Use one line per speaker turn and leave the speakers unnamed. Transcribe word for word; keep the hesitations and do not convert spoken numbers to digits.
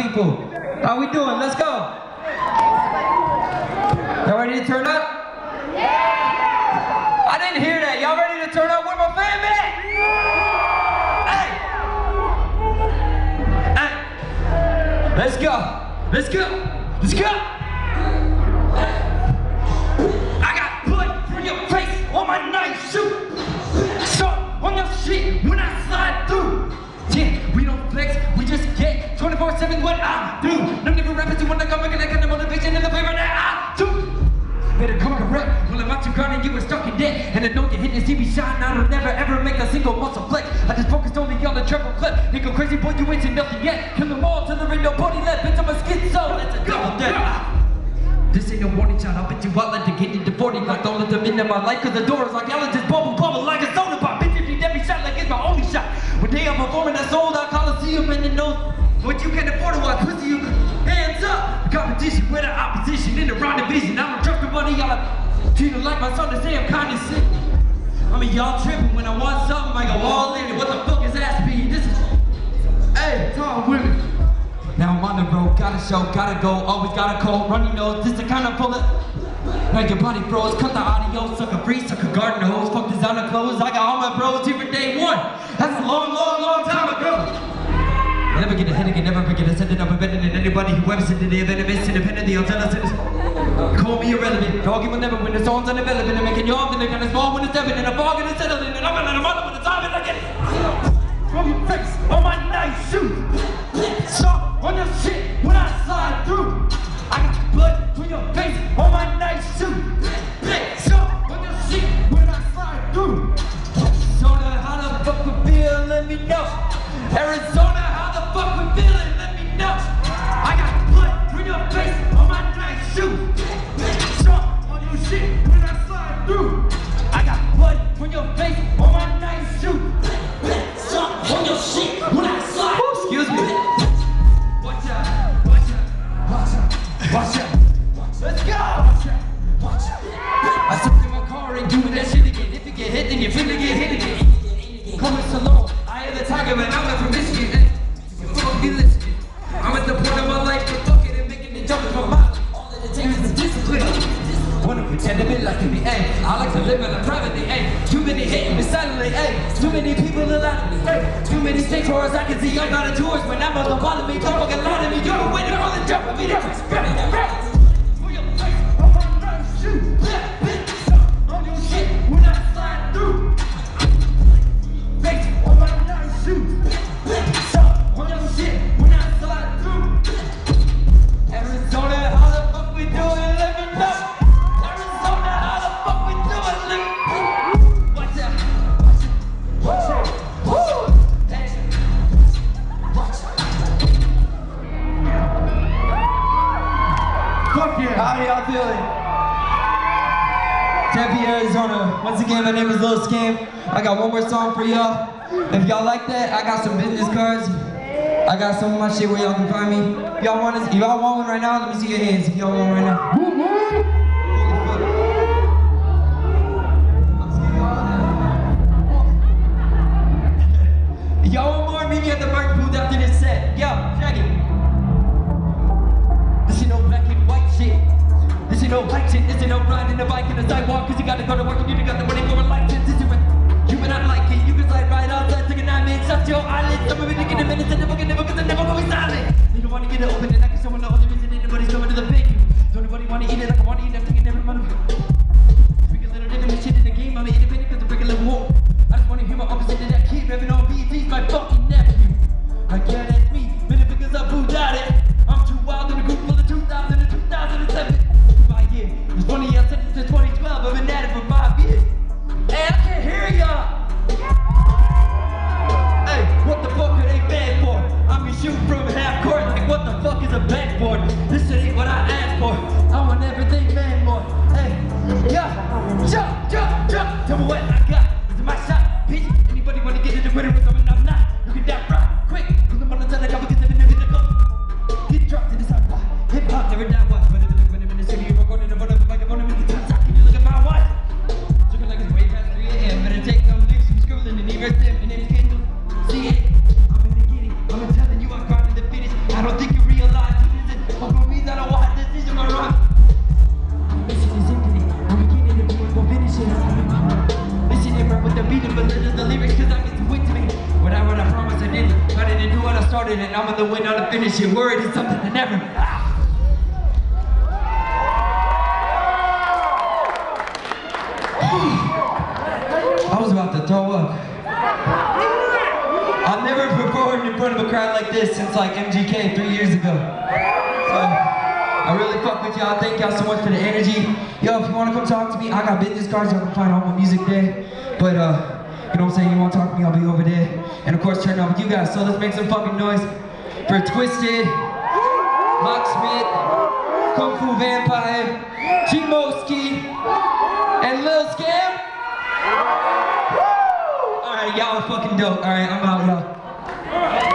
people. How we doing? Let's go. Y'all ready to turn up? Yeah! I didn't hear that. Y'all ready to turn up? Where my fam at? Hey! Hey! Let's go. Let's go. Let's go. I got blood from your face on my nice shoe. So on your shit when I slide through. Yeah, we don't flex, we just get twenty-four seven what I do. No nigga rappers who wanna come and get the motivation and the favor that I do. Better come correct, well I'm out to ground and you were stuck in debt. And I know you hit the T V shine, I don't never ever make a single muscle flex. I just focused only on the treble clip. Nigga crazy boy, you ain't seen nothing yet. Kill them all till there ain't nobody left. Bitch, I'm a schizo, that's a double death. This ain't no warning shot, I'll bet you out like to get into forty. Like don't let them into my life, cause the door is like Ellen just bubble bubble like a soda pop. Bitch, if you every shot like it's my only shot. One day I'm performing that sold out Coliseum and the nose. What you can afford to watch pussy, you hands up. Competition with the opposition in the round division. I don't trust nobody, y'all treat it like my son to say I'm kinda sick. I mean y'all tripping when I want something, I go all in. What the fuck is ass speed? This is, hey, tall women. Now I'm on the road, gotta show, gotta go, always got a cold, runny nose, this the kind of bullet. Like your body froze, cut the audio, suck a free, suck a garden hose, fuck designer clothes, I got all my bros here for day one. That's a long, long, long time ago. Never get a headache and never forget to send it up and better than anybody who ever said that they have enemies, independently, I'll tell us it is. Call me irrelevant, dog will never win, the song's undeveloped, and making you off, and they're kinda small when it's evident, and I'm all gonna settle in, and I'm gonna let them all when it's time, and I get it. From your face, on my nice shoes. Soft on your shit when I slide through. I got blood from your face on my nice shoe. Soft on your shit when I slide through. Arizona, how the fuck we feel? Let me know. Arizona, how the fuck we feeling? Let me know. I got blood from your face on my nice shoe. Soft on your shit when I slide through. I got blood from your face on my nice shoe. Soft on your shit when I slide. Ooh, excuse me. Watch out, watch out, watch out, watch out. Let's go! Watch out, watch out. I stepped in my car and doing that shit again. If you get hit, then you finna get hit again. Coming Stallone, I am the tiger, but I'm not from Michigan. Hey, you fuck be listening. I'm at the point of my life for fucking and making it jump from my. All that it takes is discipline. Wanna pretend to be like me, ayy. I like to live in a privately, ayy. Too many hating me silently, ayy. Too many people around me, ayy. Too many states far as I can see. I'm not a tourist when I'm on the bottom of me. Don't fucking lie to me. You're a winner on the jump of me. That's what's better than rap. For your face, on my nice shoe. On your shit when I slide through. Face on my nice shoe. On your shit when I slide through. Arizona, how the fuck we doing? Let me know. How y'all feeling? Tempe, Arizona. Once again, my name is Lil Scam. I got one more song for y'all. If y'all like that, I got some business cards. I got some of my shit where y'all can find me. If y'all want this, if y'all want one right now, let me see your hands. If y'all want one right now. If y'all want more, meet me at the merch booth after this set. Yo, check it. This ain't no black and white shit. This ain't no black shit. This ain't no riding the bike in the sidewalk. Cause you gotta go to work and you got the money for a license. This is what you and I like it. You can slide right outside, take a nine minutes, touch your eyelids. Some of it taking a minute and never get never cause I never go silent. They don't wanna get it open and I can show them the other reason anybody's coming to the venue. Don't nobody wanna eat it like I wanna eat it. I'm taking every motherfucker. Speak a little different shit in the game. I'm an independent cause I'm breaking a little more. I just wanna hear my opposite of that kid revving on B T's my fucking nephew. I can't ask me, many figures up who got it. I'm too wild in the group for the two thousand and two thousand seven. My year, it's funny I said it since twenty twelve, I've been at it for five years. Hey, I can't hear y'all. Hey, what the fuck are they bad for? I'm gonna shoot from half court, like what the fuck is a backboard? This shit ain't what I asked for. I want everything man more. Hey, yeah, jump, jump, jump. Tell me what I got. This is my shot, bitch. Anybody wanna get in the winner with something I'm not? You can die right quick. Cause I'm on the time that I because I'm never gonna go. Get dropped in this hot pot. Hip hop never die watch. But when I'm in the city, you're recording the front of the microphone and make it top. Can you look at my watch? Looking like it's way past three A M Better take some licks. I'm scribbling and erase them. And name's Kendall. See it? I'm in the getting. I'm telling you I'm grinding the finish. I don't think you're real. the win on the finish. Your word is something that never. I was about to throw up. I've never performed in front of a crowd like this since like M G K three years ago. So, I really fuck with y'all. Thank y'all so much for the energy. Yo, if you want to come talk to me, I got business cards y'all can find on my music day. But, uh, you know what I'm saying? You want to talk to me, I'll be over there. And of course, turn up with you guys. So let's make some fucking noise for Twisted, Locksmith, Kung Fu Vampire, G-Moski, and Lil Scam. Alright, y'all are fucking dope. Alright, I'm out, y'all.